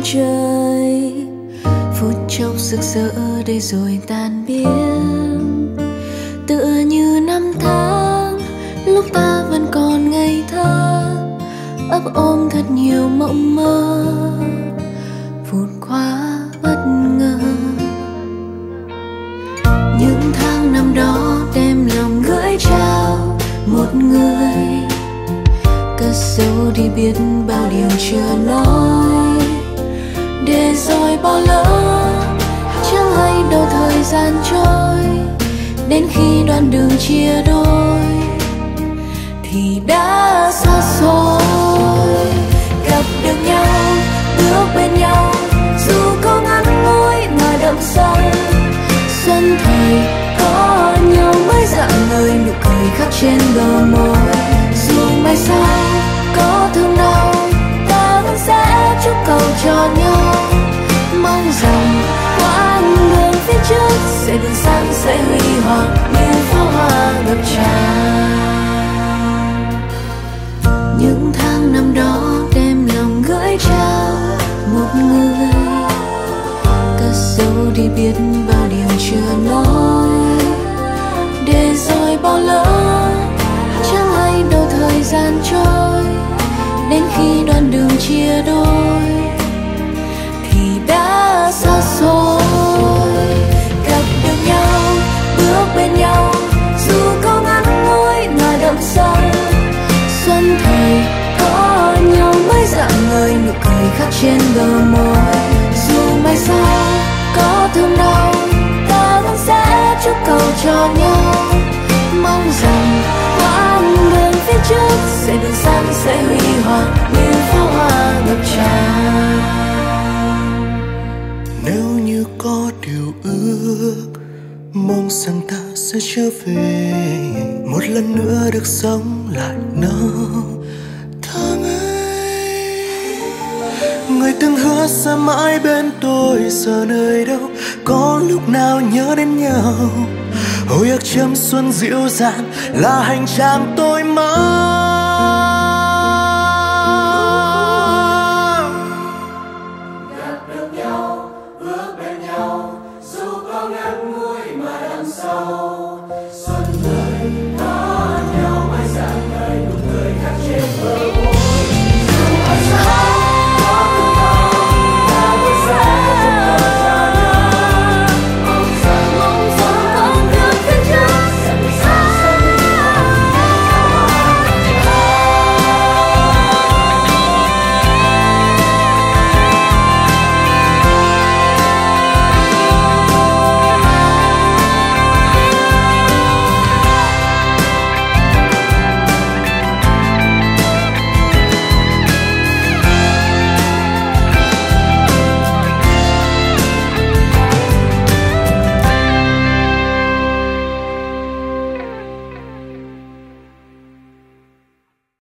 trời. Phút chốc rực rỡ đây rồi tan biến, tựa như năm tháng lúc ta vẫn còn ngây thơ, ấp ôm thật nhiều mộng mơ vụt qua bất ngờ. Những tháng năm đó đem lòng gửi trao một người, cất giấu đi biết bao điều chưa nói, để rồi bỏ lỡ chẳng hay đâu thời gian trôi. Đến khi đoạn đường chia đôi thì đã xa xôi. Gặp được nhau, bước bên nhau, dù có ngắn ngủi mà đậm sâu. Xuân thời có nhau mới rạng ngời, nụ cười khắc trên bờ môi. Dù mai sau có thương đau, ta vẫn sẽ chúc cầu cho nhau. Mong rằng quãng đường phía trước sẽ bừng sáng, sẽ huy hoàng như pháo hoa ngập tràn. Những tháng năm đó đem lòng gửi trao một người, cất giấu đi biết bao điều chưa nói, để rồi bỏ lỡ chẳng hay đâu thời gian trôi. Đến khi đoạn đường chia đôi thì đã xa xôi. Gặp được nhau, bước bên nhau, dù có ngắn ngủi mà đậm sâu. Xuân thời có nhau mới rạng ngời, nụ cười khắc trên bờ môi. Dù mai sau có thương đau, ta vẫn sẽ chúc cầu cho nhau. Mong rằng quãng đường phía trước sẽ bừng sáng, sẽ huy hoàng như pháo hoa ngập tràn. Nếu như có điều ước, mong rằng ta sẽ trở về một lần nữa được sống lại năm tháng ấy. Người từng hứa sẽ mãi bên tôi giờ nơi đâu, có lúc nào nhớ đến nhau. Hồi ức châm xuân dịu dàng là hành trang tôi mãi.